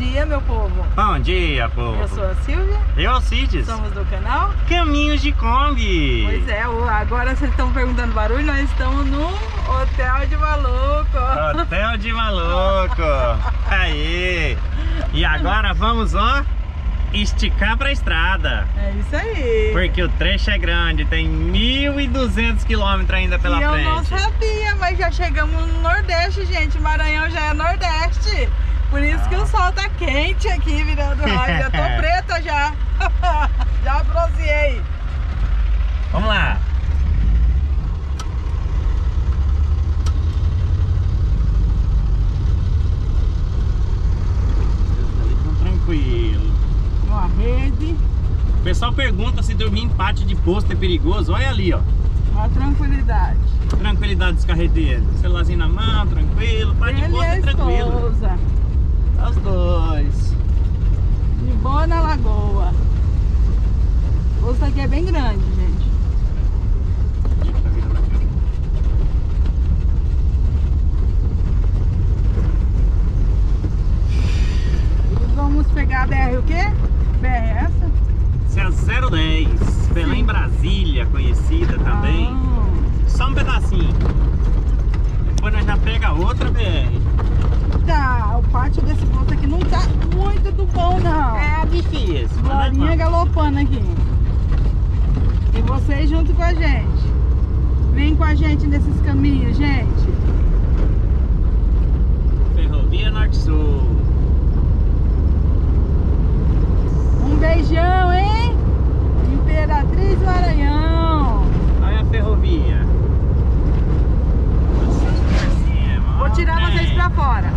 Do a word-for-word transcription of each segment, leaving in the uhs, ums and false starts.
dia, meu povo. Bom dia, povo. Eu sou a Silvia. Eu, Alcides. Somos do canal Caminhos de Kombi. Pois é, agora vocês estão perguntando barulho, nós estamos no Hotel de Maluco. Hotel de Maluco. Aí. E agora vamos, ó, esticar pra estrada. É isso aí. Porque o trecho é grande, tem mil e duzentos quilômetros ainda pela e frente. Eu não sabia, mas já chegamos no Nordeste, gente. Maranhão já é Nordeste. Por isso ah. que o sol tá quente aqui, virando raio. Já tô preta já. Já bronzeei. Vamos lá. Tranquilo. Uma rede. O pessoal pergunta se dormir em pátio de posto é perigoso. Olha ali, ó. Uma tranquilidade. Tranquilidade dos carreteiros. Celularzinho na mão, tranquilo. Pátio de posto é tranquilo. Esposa. Os dois. De boa na lagoa. O posto aqui é bem grande, gente. E vamos pegar a B R o quê? B R é essa? Essa é a zero dez. Belém, Brasília, conhecida também. Ah. Só um pedacinho. Depois nós já pega outra B R. Tá, o pátio desse posto aqui não tá muito do bom, não. É difícil. Glorinha galopando aqui. E vocês junto com a gente. Vem com a gente nesses caminhos, gente. Ferrovia Norte-Sul. Um beijão, hein? Imperatriz Maranhão. Olha a ferrovia. Vou tirar okay. vocês pra fora.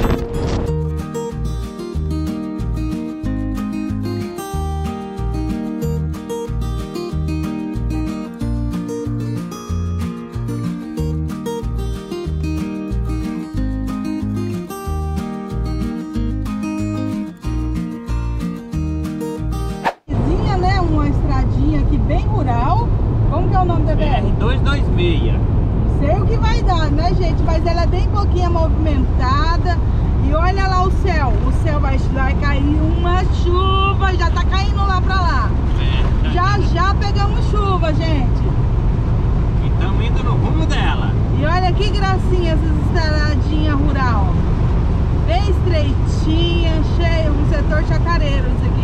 Vizinha, né? Uma estradinha aqui bem rural. Como que é o nome da B R? B R duzentos e vinte e seis. Sei o que vai dar, né, gente? Mas ela é bem pouquinho movimentada. E olha lá o céu. O céu vai, vai cair uma chuva. Já tá caindo lá pra lá. É, já, já pegamos chuva, gente. E estamos indo no rumo dela. E olha que gracinha essas estradinhas rural. Bem estreitinha, cheia. Um setor chacareiro isso aqui.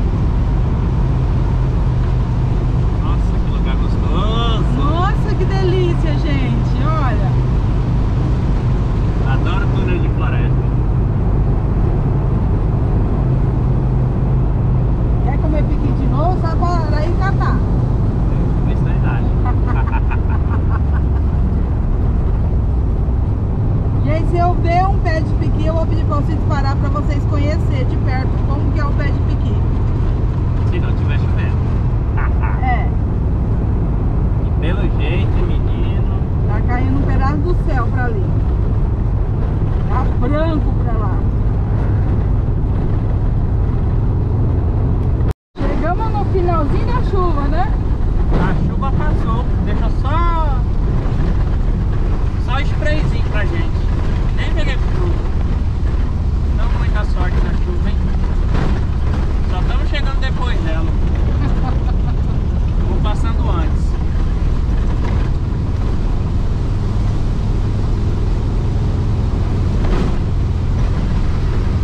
Nossa, que lugar gostoso. Nossa, que delícia, gente. Olha. Adoro túnel de floresta. Quer comer piqui de novo? Só parar e catar. Vê se dá idade. Gente, se eu ver um pé de piqui, eu vou pedir pra vocês parar pra vocês conhecerem de perto como que é o pé de piqui. Se não tiver chovendo. É. E pelo jeito, menino. Tá caindo um pedaço do céu pra ali. Tá branco pra lá. Chegamos no finalzinho da chuva, né? A chuva passou. Deixa só... Só sprayzinho pra gente. Nem peguei chuva. Não muita sorte na chuva, hein? Só estamos chegando depois dela. Vou passando antes.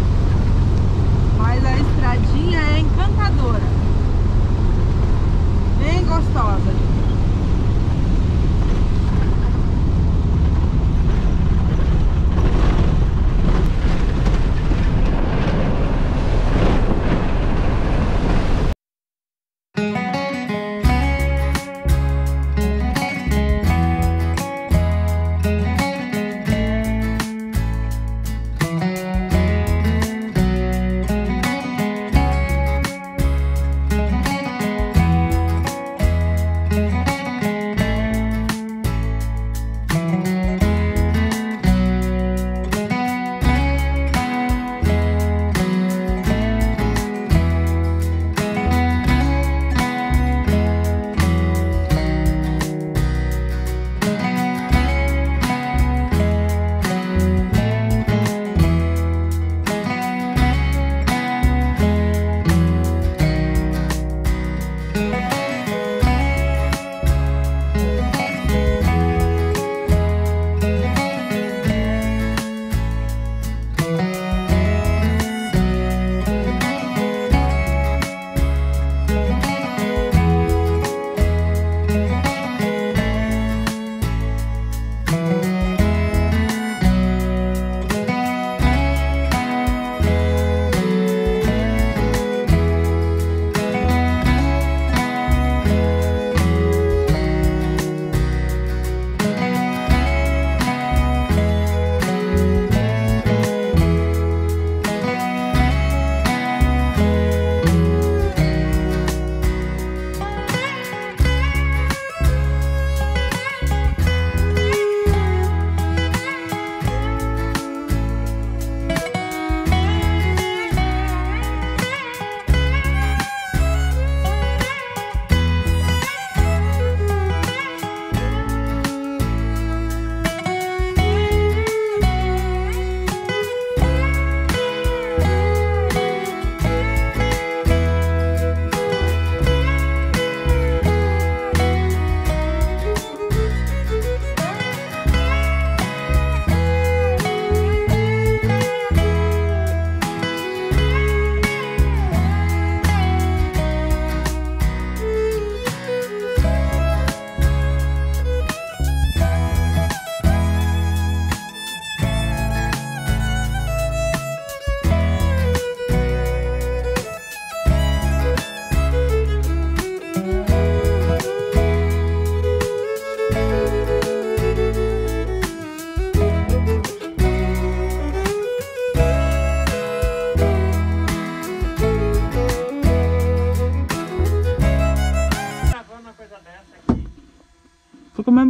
Mas a estradinha é encantadora.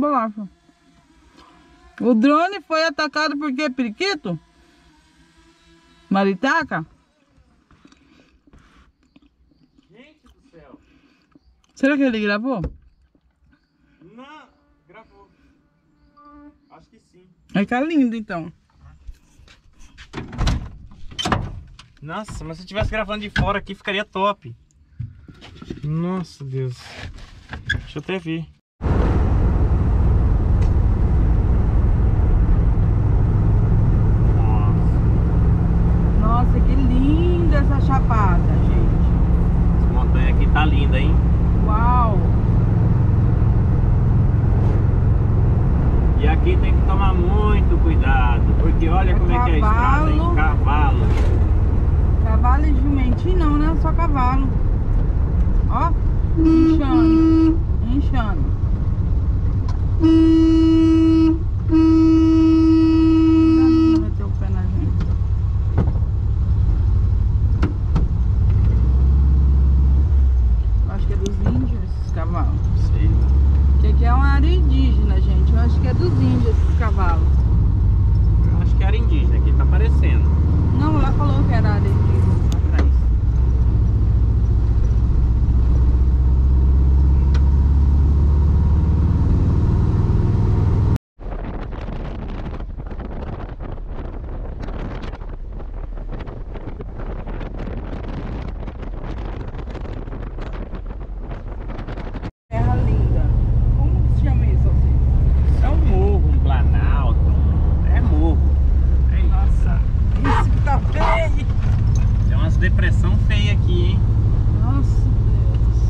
lá. Filho. O drone foi atacado por quê, periquito? Maritaca? Gente do céu. Será que ele gravou? Não, gravou. Acho que sim. Vai ficar lindo então. Nossa, mas se eu estivesse gravando de fora aqui ficaria top. Nossa, Deus. Deixa eu até ver. Nossa, que linda essa chapada, gente. Essa montanha aqui tá linda, hein? Uau! E aqui tem que tomar muito cuidado, porque olha É como é que é a estrada, hein? Cavalo. Cavalo e jumentinho não, né? Só cavalo. Ó, inchando, inchando. Não meteu o pé na gente. Eu acho que é dos índios esses cavalos. Sei lá. Porque aqui é uma área indígena, gente. Eu acho que é dos índios esses cavalos. Eu acho que era indígena, aqui tá aparecendo. Não, lá falou que era área indígena atrás. Terra linda. Como que se chama isso assim? É um morro, um planalto. É morro. É Nossa, isso que tá feio. Tem umas depressão feia aqui, hein? Nossa, Deus.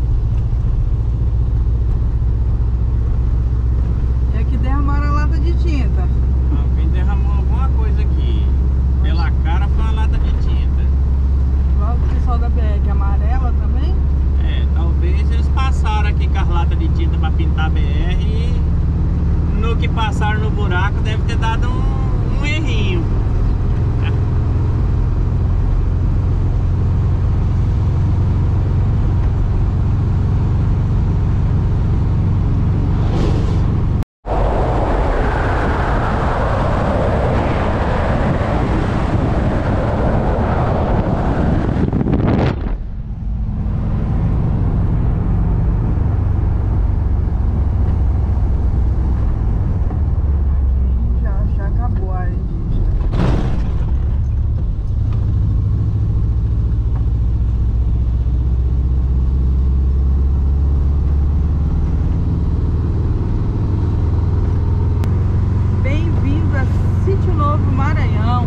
E aqui derramaram a lata de tinta. Alguém derramou alguma coisa aqui. Pela cara foi uma lata de tinta. Logo o pessoal da B R amarela também. É, talvez eles passaram aqui com as latas de tinta pra pintar a B R e no que passaram no buraco deve ter dado um, um errinho. Já, já acabou a área indígena. Bem-vindo a Sítio Novo Maranhão.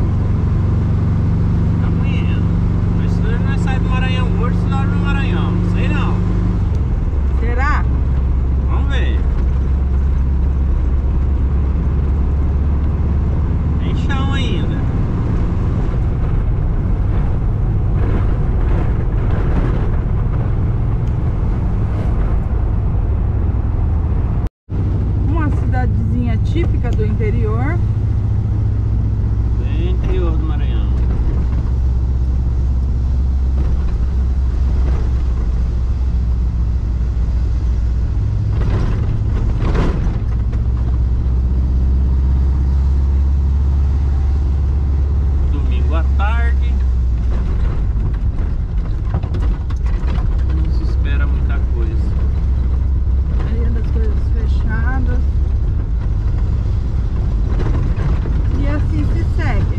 Amanhã. Mas se nós saímos do Maranhão hoje, se nós no Maranhão. Não sei não. Será? Vamos ver. Tem chão ainda. Uma cidadezinha típica do interior. Bem interior do Maranhão. Domingo à tarde. Não se espera muita coisa. Maioria das coisas fechadas. E assim se segue.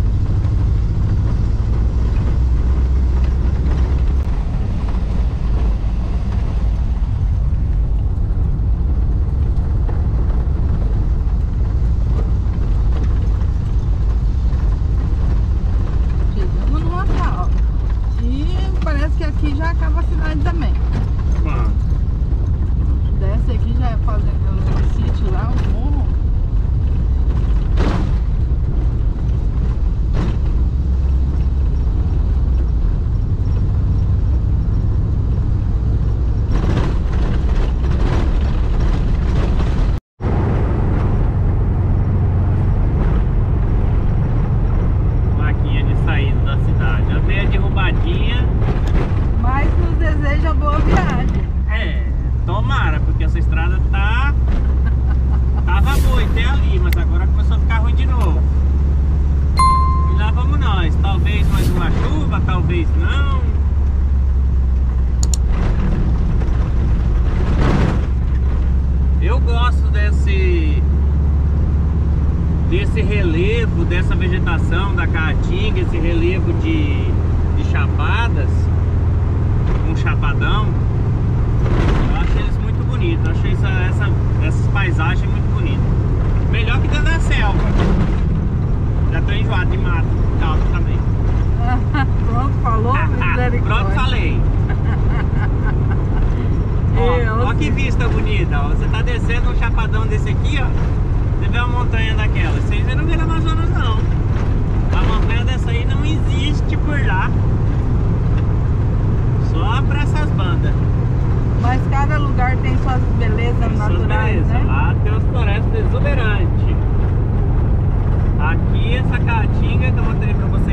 Chegamos no local. E parece que aqui já acaba a cidade também. Mano, Desce aqui já é fazendo um sítio lá, um morro. plaquinha de saída da cidade. A meia derrubadinha. Mas nos deseja boa viagem. É, tomara, porque essa estrada tá isso não. Eu gosto desse desse relevo, dessa vegetação da Caatinga, esse relevo de, de chapadas, um chapadão. Eu acho eles muito bonitos, eu achei essa, essa, essas paisagens muito bonitas. Melhor que dentro da selva. Já tô enjoado de mato, calma também. Pronto, falou? Pronto, falei. Ó, ó que vista bonita, ó. Você tá descendo um chapadão desse aqui, ó. Você vê uma montanha daquela. Vocês não viram Amazonas, não. A montanha dessa aí não existe por lá. Só pra essas bandas. Mas cada lugar tem suas belezas tem naturais, beleza. né? Lá tem as florestas exuberantes. Aqui essa Caatinga que eu mostrei pra vocês